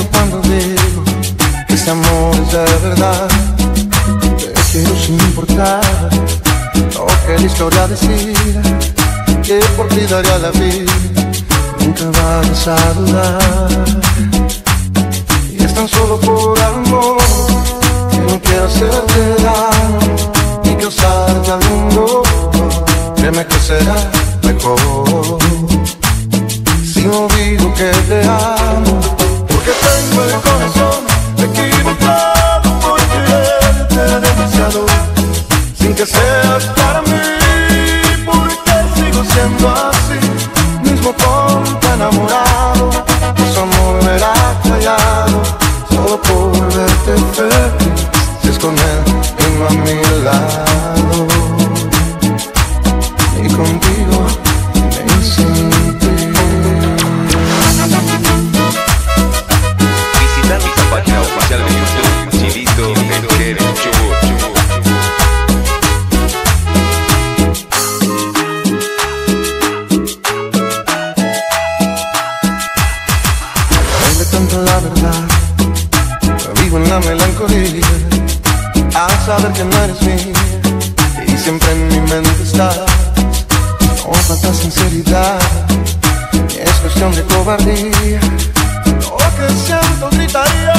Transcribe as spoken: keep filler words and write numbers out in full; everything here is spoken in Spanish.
pienso cuando digo que este amor es de verdad. Te quiero sin importar lo que la historia decida, que por ti daría la vida, nunca vayas a dudar. Y es tan solo por amor que no quiero hacerte daño ni causarte algún dolor. Créeme que será mejor si no digo que te amo, porque tengo el corazón equivocado por quererte demasiado, sin que seas para mí, porque sigo siendo así, mismo tonto enamorado. Tu amor me era callado, solo por verte feliz, si es con él y no a mi lado. Y contigo me sentí. Visita nuestra página oficial de YouTube, Chilito Vencer Chubut. Baile tanto la verdad, vivo en la melancolía, al saber que no eres mía y siempre en mi mente estás. No falta sinceridad, es cuestión de cobardía. Lo que siento gritaría